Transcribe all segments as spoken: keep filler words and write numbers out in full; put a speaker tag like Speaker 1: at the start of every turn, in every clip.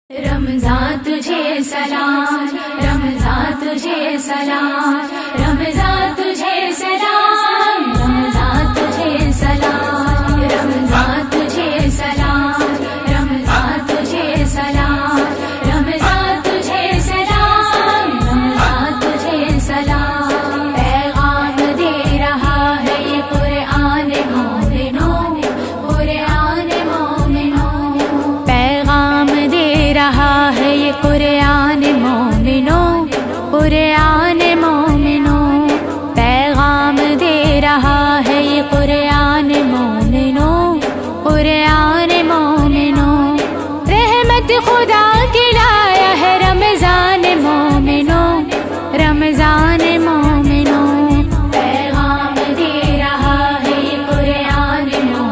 Speaker 1: رمضان تجھے سلام، رمضان تجھے سلام، رمضان تجھے سلام، رمضان تجھے سلام، رمضان تجھے سلام، رمضان تجھے سلام، رمضان تجھے سلام، رمضان تجھے سلام۔ پیغام دے رہا ہے یہ قرآن مومنوں، قرآن مومنوں، پیغام دے رہا ہے یہ قرآن مومنوں، قرآن مومنوں، پیغام دے رہا ہے یہ قرآن مومنوں، قرآن مومنوں۔ رحمت خدا کی لایا ہے رمضان مومنوں، رمضان مومنوں، پیغام دے رہا ہے یہ قرآن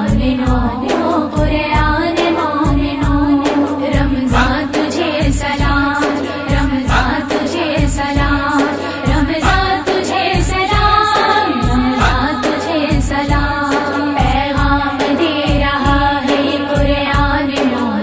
Speaker 1: مومنوں، قرآن مومنوں۔ رمضان تجھے سلام، رمضان تجھے سلام، رمضان تجھے سلام، رمضان تجھے سلام۔ پیغام دے رہا ہے یہ قرآن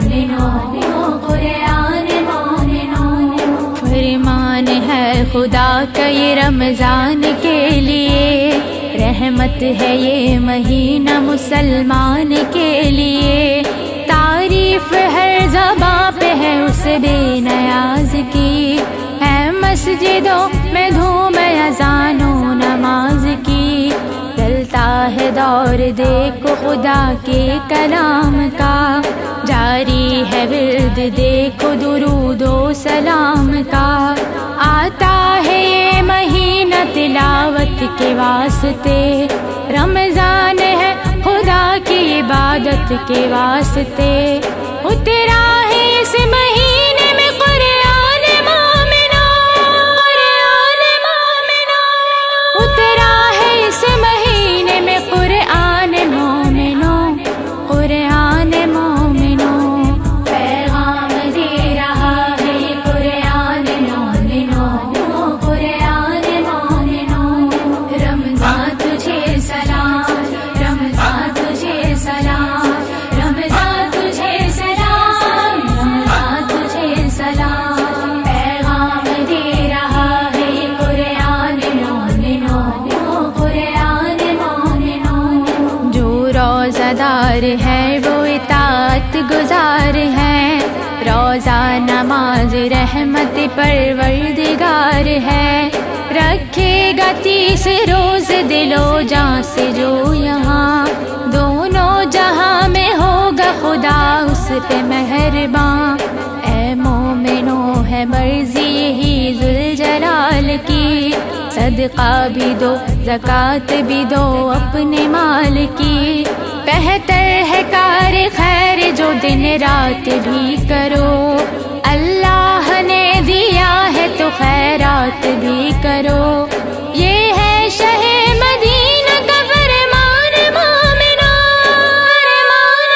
Speaker 1: مومنوں، قرآن مومنوں۔ فرمان ہے خدا کا یہ رمضان کے لیے، رحمت ہے یہ مہینہ مسلمان کے لیے، تعریف ہر زباں پہ ہے اس بے نیاز کی، ہے مسجدوں میں دھوم اذان و نماز کی، چلتا ہے دور دیکھو خدا کے کلام کا، جاری ہے ورد دیکھو درود و سلام کا، آتا ہے یہ مہینہ تلاوت کے واسطے، رمضان ہے خدا کی عبادت کے واسطے، اترا ہے اس مہینے میں قرآن مومنوں، قرآن مومنوں، اترا ہے اس مہینے میں قرآن مومنوں، قرآن مومنوں۔ پیغام دے رہا ہے یہ قرآن مومنوں، قرآن مومنوں۔ رمضان تجھے سلام، رمضان تجھے سلام، رمضان تجھے سلام، رمضان تجھے سلام۔ پیغام دے رہا ہے یہ قرآن مومنوں، قرآن مومنوں۔ جو روزہ دار ہے وہ اطاعت گزار ہے، روزہ نماز رحمت پروردگار ہے، رکھے گا تیس روز دل و جاں سے جو یہاں، دونوں جہاں میں ہوگا خدا اس پہ مہرباں۔ اے مومنوں ہے مرضی یہی ذوالجلال کی، صدقہ بھی دو زکوٰۃ بھی دو اپنے مال کی، بہتر ہے کار خیر جو دن رات بھی کرو، اللہ نے دیا ہے تو خیرات بھی کرو، یہ ہے شہ مدینہ کا فرمان مومنوں، فرمان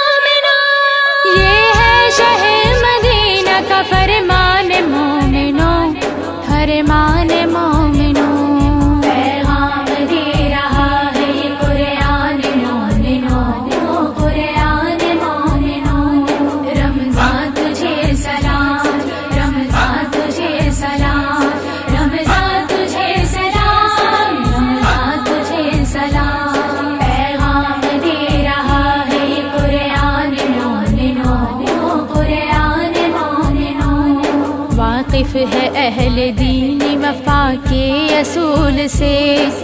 Speaker 1: مومنوں، یہ ہے شہ مدینہ کا فرمان مومنوں، فرمان مومنوں۔ پیغام دے رہا ہے یہ قرآن مومنوں، قرآن مومنوں۔ رمضان تجھے سلام، رمضان تجھے سلام، رمضان تجھے سلام، رمضان تجھے سلام۔ پیغام دے رہا ہے یہ قرآن مومنوں، قرآن مومنوں۔ واقف ہے اہل دین وفا کے اصول سے،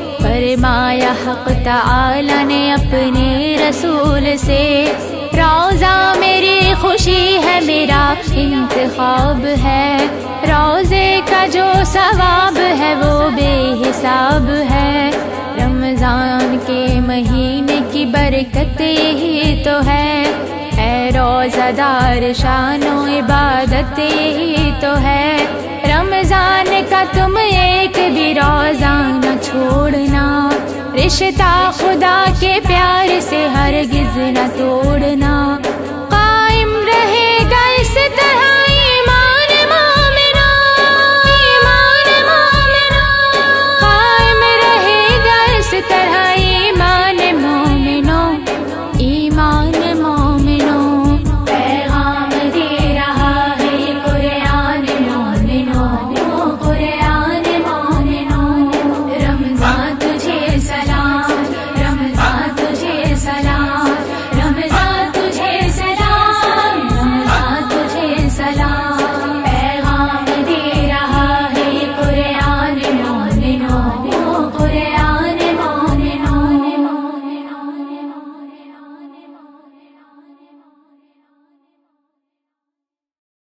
Speaker 1: فرمایا حق تعالی نے اپنے رسول سے، روزہ میری خوشی ہے میرا انتخاب ہے، روزے کا جو ثواب ہے وہ بے حساب ہے، رمضان کے مہینے کی برکت یہی تو ہے، اے روزہ دار شان و عبادت یہی تو ہے، رمضان کا تم ایک بھی روزہ نہ چھوڑنا، رشتہ خدا کے پیار سے ہرگز نہ توڑنا،